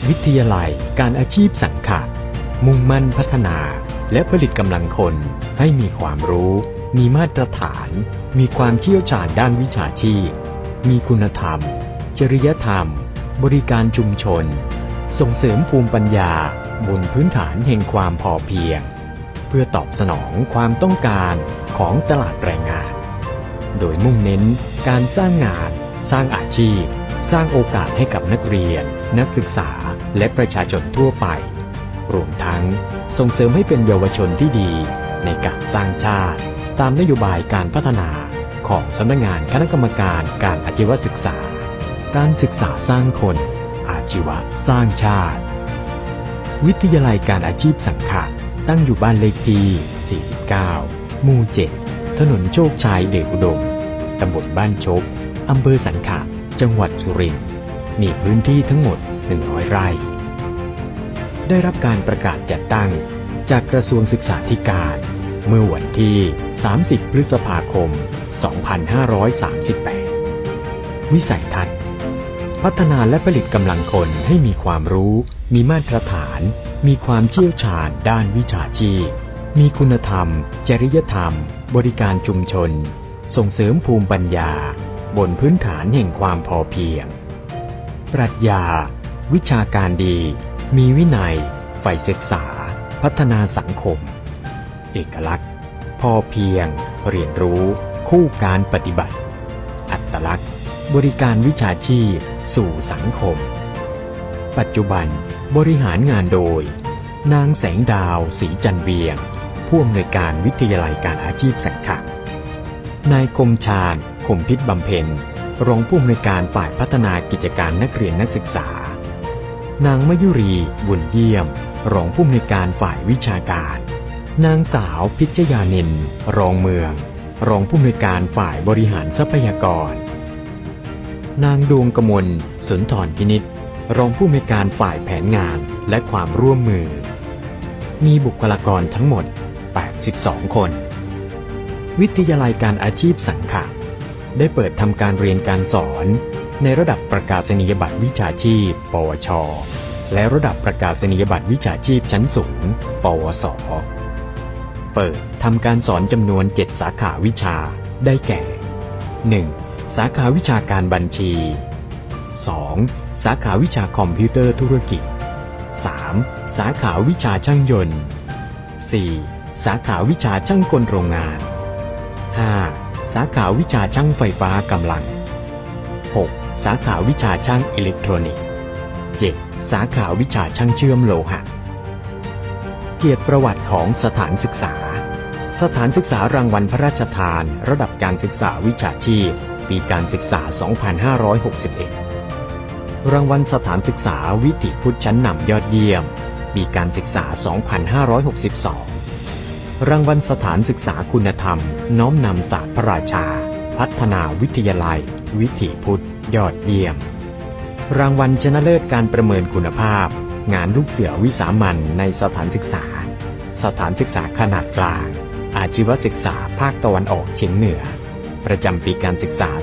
วิทยาลัยการอาชีพสังขะมุ่งมั่นพัฒนาและผลิตกำลังคนให้มีความรู้มีมาตรฐานมีความเชี่ยวชาญด้านวิชาชีพมีคุณธรรมจริยธรรมบริการชุมชนส่งเสริมภูมิปัญญาบนพื้นฐานแห่งความพอเพียงเพื่อตอบสนองความต้องการของตลาดแรงงานโดยมุ่งเน้นการสร้างงานสร้างอาชีพสร้างโอกาสให้กับนักเรียนนักศึกษาและประชาชนทั่วไปรวมทั้งส่งเสริมให้เป็นเยาวชนที่ดีในการสร้างชาติตามนโยบายการพัฒนาของสำนักงานคณะกรรมการการอาชีวศึกษาการศึกษาสร้างคนอาชีวะสร้างชาติวิทยาลัยการอาชีพสังขะตั้งอยู่บ้านเลขที่49หมู่7ถนนโชคชัยเดชอุดมตำบลบ้านชกอำเภอสังขะจังหวัดสุรินทร์มีพื้นที่ทั้งหมด100 ไร่ได้รับการประกาศจัดตั้งจากกระทรวงศึกษาธิการเมื่อวันที่30 พฤษภาคม 2538 วิสัยทัศน์พัฒนาและผลิตกำลังคนให้มีความรู้มีมาตรฐานมีความเชี่ยวชาญด้านวิชาชีพมีคุณธรรมจริยธรรมบริการชุมชนส่งเสริมภูมิปัญญาบนพื้นฐานแห่งความพอเพียงปรัชญาวิชาการดีมีวินัยใฝ่ศึกษาพัฒนาสังคมเอกลักษณ์พอเพียงเรียนรู้คู่การปฏิบัติอัตลักษณ์บริการวิชาชีพสู่สังคมปัจจุบันบริหารงานโดยนางแสงดาวศรีจันเวียงผู้อำนวยการวิทยาลัยการอาชีพสังขะนายคมชาญคมพิษบำเพ็ญรองผู้อำนวยการฝ่ายพัฒนากิจการนักเรียนนักศึกษานางมยุรีบุญเยี่ยมรองผู้อำนวยการฝ่ายวิชาการนางสาวพิชยานินรองเมืองรองผู้อำนวยการฝ่ายบริหารทรัพยากรนางดวงกมลสุนทรพินิจรองผู้อำนวยการฝ่ายแผนงานและความร่วมมือมีบุคลากรทั้งหมด82 คนวิทยาลัยการอาชีพสังขะได้เปิดทำการเรียนการสอนในระดับประกาศนียบัตรวิชาชีพปวชและระดับประกาศนียบัตรวิชาชีพชั้นสูงปวสเปิดทำการสอนจำนวน7 สาขาวิชาได้แก่ 1. สาขาวิชาการบัญชี 2. สาขาวิชาคอมพิวเตอร์ธุรกิจ 3. สาขาวิชาช่างยนต์ 4. สาขาวิชาช่างกลโรงงาน 5. สาขาวิชาช่างไฟฟ้ากำลัง 6. สาขาวิชาช่างอิเล็กทรอนิกส์ 7. สาขาวิชาช่างเชื่อมโลหะเกียรติประวัติของสถานศึกษาสถานศึกษารางวัลพระราชทานระดับการศึกษาวิชาชีพปีการศึกษา 2561 รางวัลสถานศึกษาวิถีพุทธชั้นนำยอดเยี่ยมปีการศึกษา 2562 รางวัลสถานศึกษาคุณธรรมน้อมนำศาสตร์พระราชาพัฒนาวิทยาลัยวิถีพุทธยอดเยี่ยมรางวัลชนะเลิศการประเมินคุณภาพงานลูกเสือวิสามัญในสถานศึกษาสถานศึกษาขนาดกลางอาชีวศึกษาภาคตะวันออกเฉียงเหนือประจำปีการศึกษา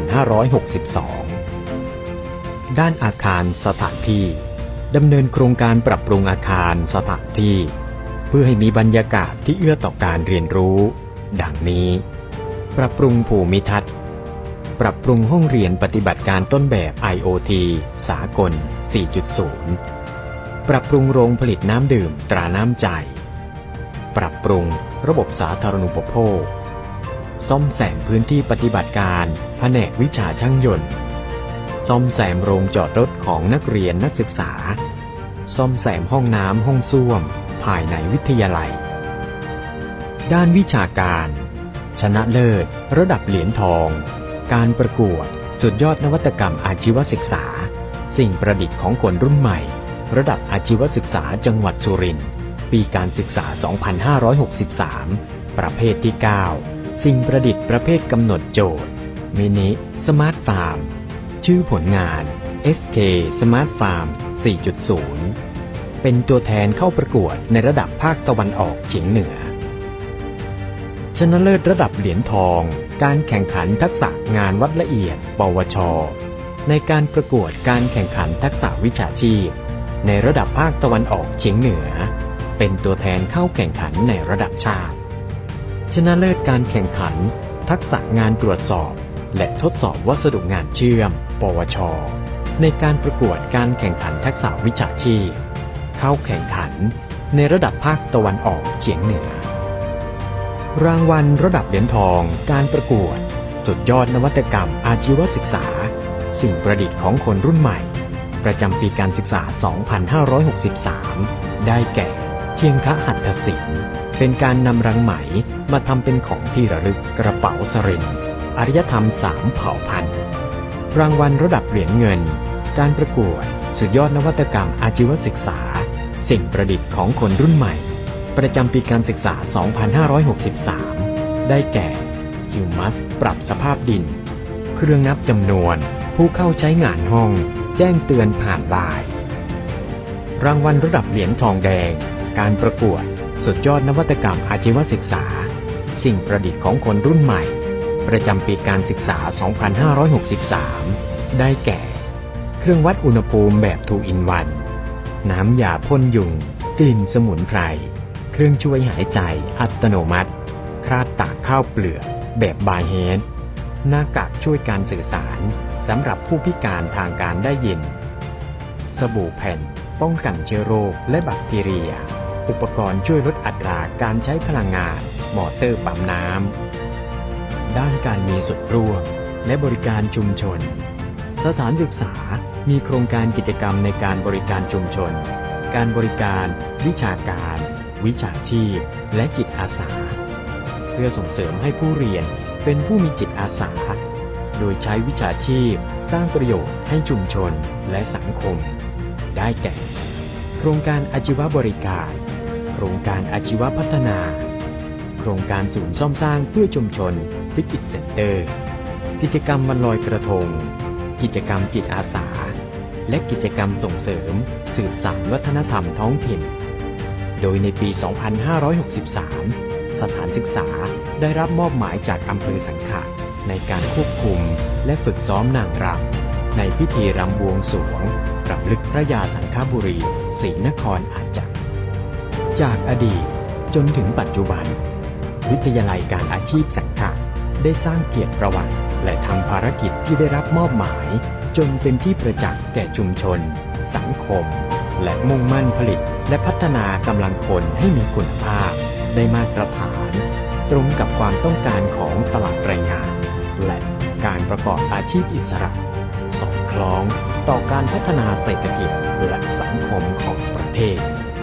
2562 ด้านอาคารสถานที่ดำเนินโครงการปรับปรุงอาคารสถานที่เพื่อให้มีบรรยากาศที่เอื้อต่อการเรียนรู้ดังนี้ปรับปรุงภูมิทัศน์ปรับปรุงห้องเรียนปฏิบัติการต้นแบบ IoT สากล 4.0 ปรับปรุงโรงผลิตน้ำดื่มตราน้ำใจปรับปรุงระบบสาธารณูปโภคซ่อมแซมพื้นที่ปฏิบัติการแผนกวิชาช่างยนต์ซ่อมแซมโรงจอดรถของนักเรียนนักศึกษาซ่อมแซมห้องน้ำห้องส้วมภายในวิทยาลัยด้านวิชาการชนะเลิศระดับเหรียญทองการประกวดสุดยอดนวัตกรรมอาชีวศึกษาสิ่งประดิษฐ์ของคนรุ่นใหม่ระดับอาชีวศึกษาจังหวัดสุรินทร์ปีการศึกษา 2563 ประเภทที่ 9 สิ่งประดิษฐ์ประเภทกำหนดโจทย์มินิสมาร์ทฟาร์มชื่อผลงาน SK Smart Farm 4.0 เป็นตัวแทนเข้าประกวดในระดับภาคตะวันออกเฉียงเหนือชนะเลิศระดับเหรียญทองการแข่งขันทักษะงานวัดละเอียดปวชในการประกวดการแข่งขันทักษะวิชาชีพในระดับภาคตะวันออกเฉียงเหนือเป็นตัวแทนเข้าแข่งขันในระดับชาติชนะเลิศการแข่งขันทักษะงานตรวจสอบและทดสอบวัสดุงานเชื่อมปวชในการประกวดการแข่งขันทักษะวิชาชีพเข้าแข่งขันในระดับภาคตะวันออกเฉียงเหนือรางวัลระดับเหรียญทองการประกวดสุดยอดนวัตกรรมอาชีวศึกษาสิ่งประดิษฐ์ของคนรุ่นใหม่ประจำปีการศึกษา 2563 ได้แก่เชียงคะหัตถศิลป์เป็นการนำรังไหมมาทำเป็นของที่ระลึกกระเป๋าสรินอารยธรรม3เผ่าพันธุ์รางวัลระดับเหรียญเงินการประกวดสุดยอดนวัตกรรมอาชีวศึกษาสิ่งประดิษฐ์ของคนรุ่นใหม่ประจำปีการศึกษา 2563 ได้แก่ฮิวมัสปรับสภาพดินเครื่องนับจำนวนผู้เข้าใช้งานห้องแจ้งเตือนผ่านไลน์รางวัลระดับเหรียญทองแดงการประกวดสุดยอดนวัตกรรมอาชีวศึกษาสิ่งประดิษฐ์ของคนรุ่นใหม่ประจำปีการศึกษา 2563 ได้แก่เครื่องวัดอุณหภูมิแบบ2 in 1น้ำยาพ่นยุงกลิ่นสมุนไพรเครื่องช่วยหายใจอัตโนมัติคราดตากข้าวเปลือกแบบบายแฮนด์หน้ากากช่วยการสื่อสารสำหรับผู้พิการทางการได้ยินสบู่แผ่นป้องกันเชื้อโรคและแบคทีเรียอุปกรณ์ช่วยลดอัตราการใช้พลังงานมอเตอร์ปั๊มน้ำด้านการมีส่วนร่วมและบริการชุมชนสถานศึกษามีโครงการกิจกรรมในการบริการชุมชนการบริการวิชาการวิชาชีพและจิตอาสาเพื่อส่งเสริมให้ผู้เรียนเป็นผู้มีจิตอาสาโดยใช้วิชาชีพสร้างประโยชน์ให้ชุมชนและสังคมได้แก่โครงการอาชีวบริการโครงการอาชีวพัฒนาโครงการศูนย์ซ่อมสร้างเพื่อชุมชนฟิตอิทเซ็นเตอร์กิจกรรมวันลอยกระทงกิจกรรมจิตอาสาและกิจกรรมส่งเสริมสืบสานวัฒนธรรมท้องถิ่นโดยในปี 2563 สถานศึกษาได้รับมอบหมายจากอำเภอสังขะในการควบคุมและฝึกซ้อมนางรำในพิธีรำบวงสรวงรำลึกพระยาสังฆบุรีศรีนครอาจารย์จากอดีตจนถึงปัจจุบันวิทยาลัยการอาชีพสังขะได้สร้างเกียรติประวัติและทำภารกิจที่ได้รับมอบหมายจนเป็นที่ประจักษ์แก่ชุมชนสังคมและมุ่งมั่นผลิตและพัฒนากำลังคนให้มีคุณภาพได้มาตรฐานตรงกับความต้องการของตลาดแรงงานและการประกอบอาชีพอิสระสอดคล้องต่อการพัฒนาเศรษฐกิจและสังคมของประเทศ